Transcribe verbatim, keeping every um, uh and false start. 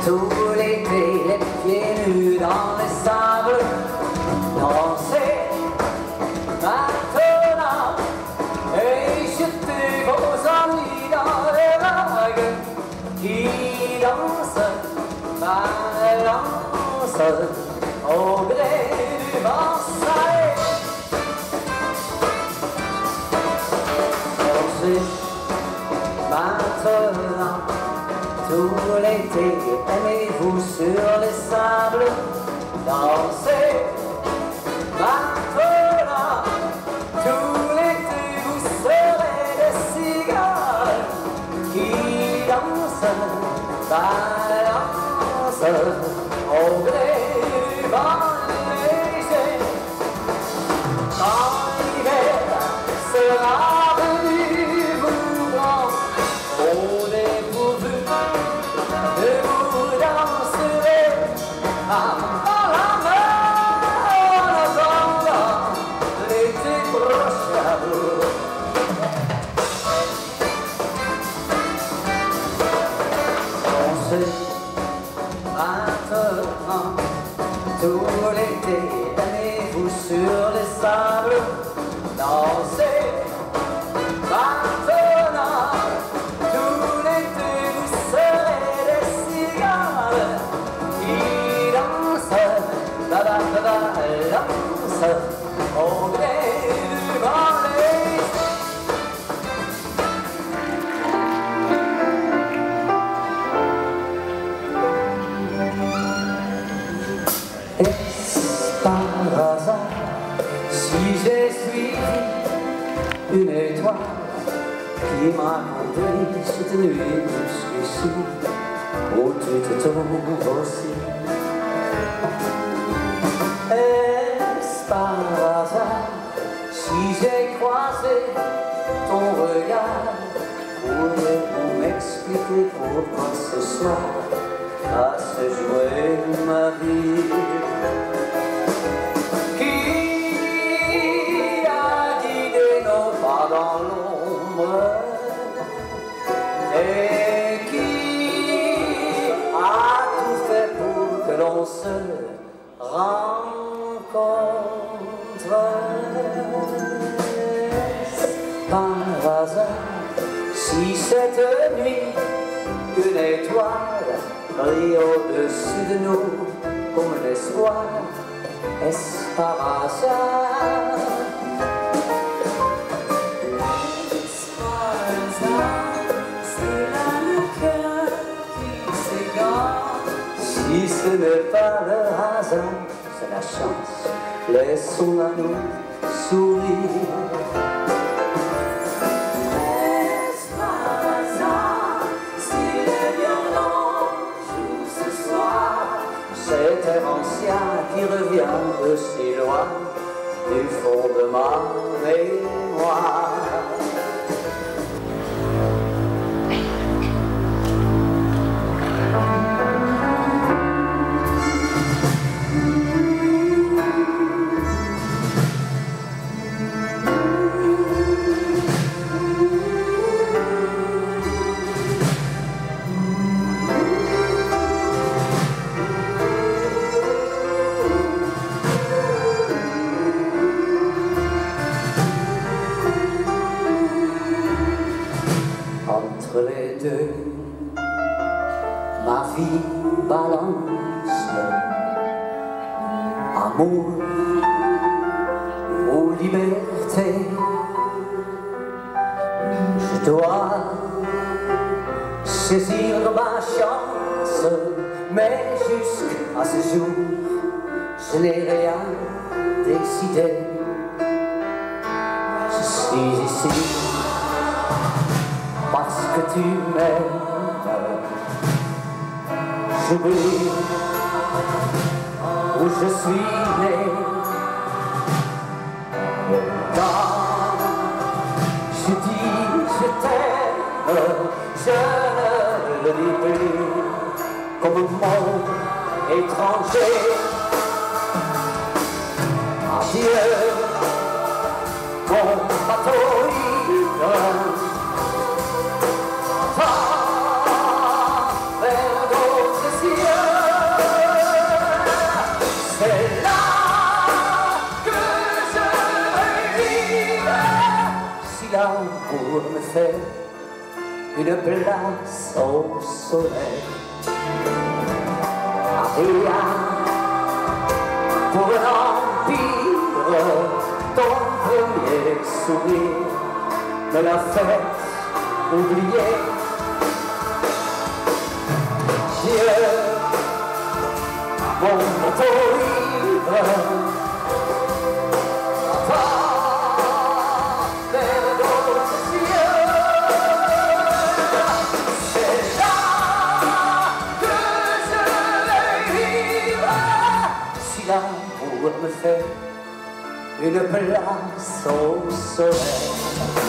Tout l'été, les pieds nus dans les sables, danser maintenant et jeter vos ennuis dans les vagues qui dansent, balancent au gré du vent salé. Dansez maintenant tout l'été, aimez-vous sur les sables, dansez maintenant, tout l'été vous serez des cigales qui dansent, balancent au gré du vent léger. Quand l'hiver sera venu vous prendre au dépourvu, de vous danserez dans la mer en attendant l'été prochain. Dansez maintenant tout l'été, aimez-vous sur les sables, dansez maintenant. Tout l'été vous serez des cigales qui dansent, la la la la dansent au gré du vent léger. Est-ce par hasard si j'ai suivi une étoile qui m'a conduit cette nuit jusqu'ici, où tu te trouves aussi? Est-ce par hasard si j'ai croisé ton regard? Pourrais-vous m'expliquer pourquoi ce soir a se jouer ma vie? Qui a guidé nos pas dans l'ombre? Et qui a tout fait pour que l'on se rencontre? Par hasard, si cette nuit une étoile brille au-dessus de nous comme un espoir, est-ce par hasard? Est-ce par hasard? C'est là le cœur qui s'égare. Si ce n'est pas le hasard, c'est la chance, laissons-la nous sourire. Est-ce par hasard si les violons jouent ce soir? Cet air ancien qui revient de si loin du fond de ma mémoire. Entre les deux, ma vie balance, amour ou liberté. Je dois saisir ma chance, mais jusqu'à ce jour, je n'ai rien décidé. Je suis ici parce que tu m'aimes. J'oublie où je suis né. Quand je dis je t'aime, je ne le dis plus comme un mot étranger. Adieu, mon bateau ivre. Vers d'autres cieux. l'amour me fait une place au soleil. Rien pour remplir ton premier sourire me l'a fait oublier. Dieu, mon beau l'amour me fait une place au soleil.